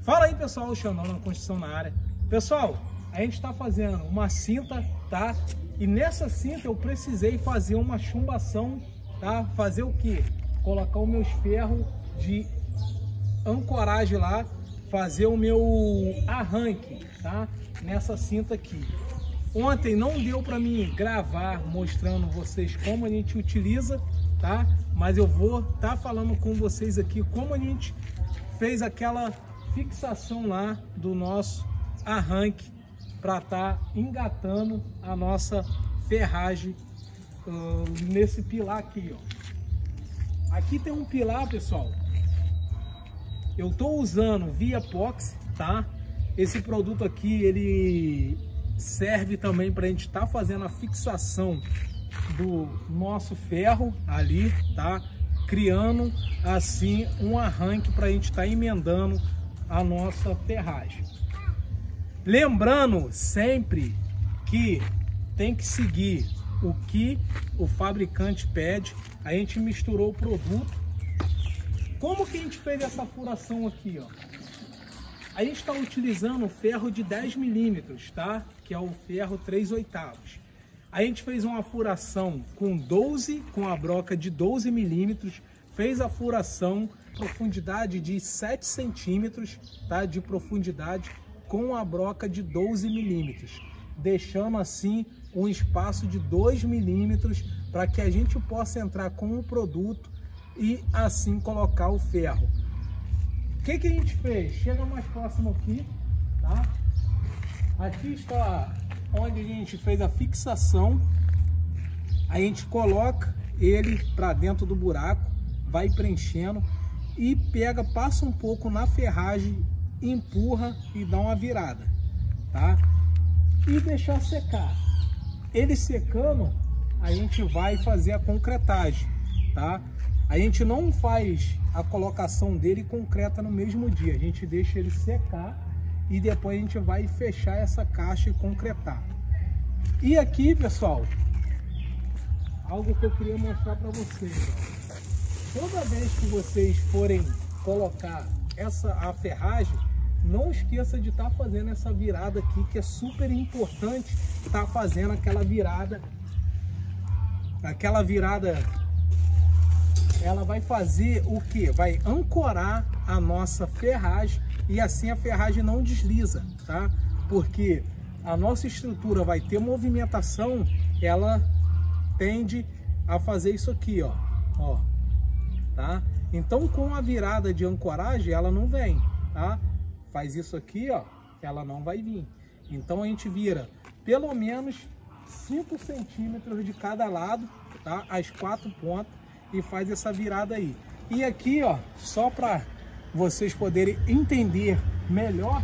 Fala aí, pessoal, o Xandão na construção na área. Pessoal, a gente está fazendo uma cinta, tá? E nessa cinta eu precisei fazer uma chumbação, tá? Fazer o quê? Colocar os meus ferros de ancoragem lá, fazer o meu arranque, tá? Nessa cinta aqui. Ontem não deu para mim gravar mostrando vocês como a gente utiliza, tá? Mas eu vou estar falando com vocês aqui como a gente fez aquela fixação lá do nosso arranque para estar engatando a nossa ferragem nesse pilar aqui, ó. Aqui tem um pilar, pessoal. Eu tô usando Viapox, tá? Esse produto aqui, ele serve também para a gente estar fazendo a fixação do nosso ferro ali, tá? Criando assim um arranque para a gente estar emendando a nossa ferragem. Lembrando sempre que tem que seguir o que o fabricante pede. A gente misturou o produto. Como que a gente fez essa furação aqui, ó? A gente está utilizando o ferro de 10 milímetros, tá? Que é o ferro 3/8. A gente fez uma furação com a broca de 12 milímetros, fez a furação, profundidade de 7 centímetros, tá? De profundidade, com a broca de 12 milímetros, deixando assim um espaço de 2 milímetros para que a gente possa entrar com o produto e assim colocar o ferro. O que a gente fez? Chega mais próximo aqui, tá? Aqui está onde a gente fez a fixação. A gente coloca ele para dentro do buraco, vai preenchendo e pega, passa um pouco na ferragem, empurra e dá uma virada, tá? E deixar secar. Ele secando, a gente vai fazer a concretagem, tá? A gente não faz a colocação dele concreta no mesmo dia, a gente deixa ele secar e depois a gente vai fechar essa caixa e concretar. E aqui, pessoal, algo que eu queria mostrar para vocês, ó. Toda vez que vocês forem colocar a ferragem, não esqueça de estar fazendo essa virada aqui, que é super importante estar fazendo aquela virada. Aquela virada, ela vai fazer o que? Vai ancorar a nossa ferragem e assim a ferragem não desliza, tá? Porque a nossa estrutura vai ter movimentação, ela tende a fazer isso aqui, ó, tá? Então com a virada de ancoragem ela não vem, tá? Faz isso aqui, ó, ela não vai vir. Então a gente vira pelo menos 5 centímetros de cada lado, tá? As 4 pontas e faz essa virada aí. E aqui, ó, só para vocês poderem entender melhor,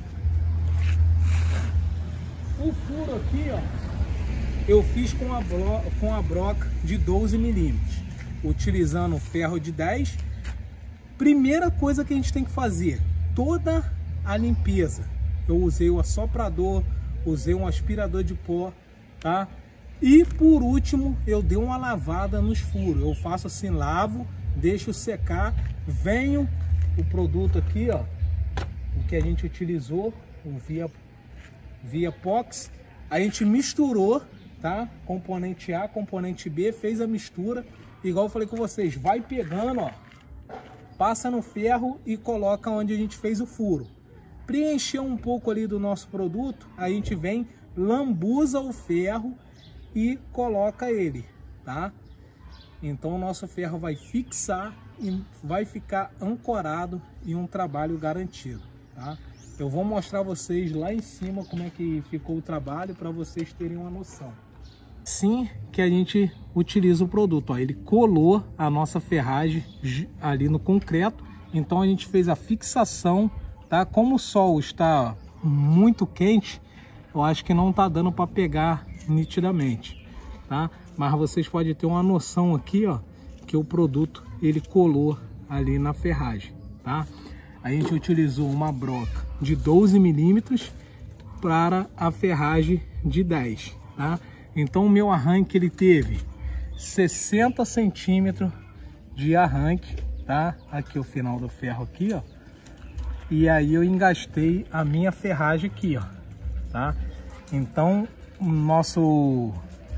o furo aqui, ó, eu fiz com a broca de 12 milímetros, utilizando o ferro de 10. Primeira coisa que a gente tem que fazer, toda a limpeza. Eu usei o assoprador, usei um aspirador de pó, tá? E por último, eu dei uma lavada nos furos. Eu faço assim, lavo, deixo secar, venho o produto aqui, ó, o que a gente utilizou, o Viapox, a gente misturou, tá? Componente A, componente B, fez a mistura, igual eu falei com vocês, vai pegando, ó, passa no ferro e coloca onde a gente fez o furo. Preencheu um pouco ali do nosso produto, a gente vem, lambuza o ferro e coloca ele, tá? Então o nosso ferro vai fixar e vai ficar ancorado e um trabalho garantido, tá? Eu vou mostrar a vocês lá em cima como é que ficou o trabalho para vocês terem uma noção. Assim que a gente utiliza o produto, ó, ele colou a nossa ferragem ali no concreto, então a gente fez a fixação, tá? Como o sol está muito quente, eu acho que não tá dando para pegar nitidamente, tá? Mas vocês podem ter uma noção aqui, ó, que o produto ele colou ali na ferragem, tá? A gente utilizou uma broca de 12 milímetros para a ferragem de 10, tá? Então o meu arranque ele teve 60 centímetros de arranque, tá? Aqui o final do ferro aqui, ó. e aí eu engastei a minha ferragem aqui, ó, tá? Então o nosso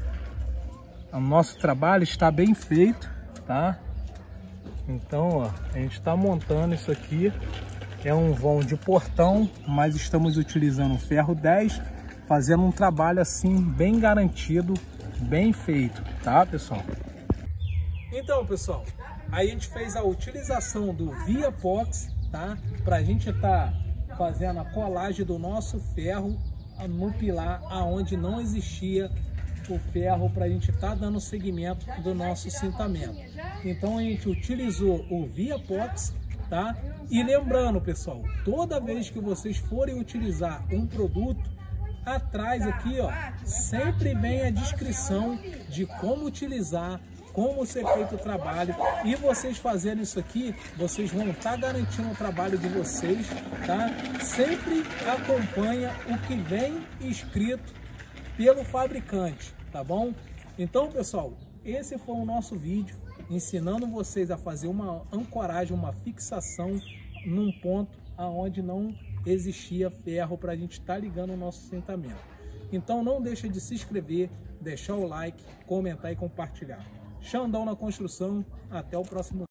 trabalho está bem feito, tá? Então, ó, a gente está montando isso aqui. É um vão de portão, mas estamos utilizando o ferro 10, fazendo um trabalho assim bem garantido, bem feito, tá, pessoal? Então, pessoal, aí a gente fez a utilização do Viapox, tá? Pra gente estar fazendo a colagem do nosso ferro no pilar aonde não existia o ferro, para a gente estar dando seguimento do nosso cintamento. Então a gente utilizou o Viapox, tá? E lembrando, pessoal, toda vez que vocês forem utilizar um produto, atrás aqui, ó, sempre vem a descrição de como utilizar, como ser feito o trabalho, e vocês fazendo isso aqui, vocês vão estar garantindo o trabalho de vocês, tá? Sempre acompanha o que vem escrito pelo fabricante, tá bom? Então, pessoal, esse foi o nosso vídeo ensinando vocês a fazer uma ancoragem, uma fixação num ponto aonde não existia ferro para a gente estar ligando o nosso cintamento. Então não deixa de se inscrever, deixar o like, comentar e compartilhar. Xandão na construção, até o próximo vídeo.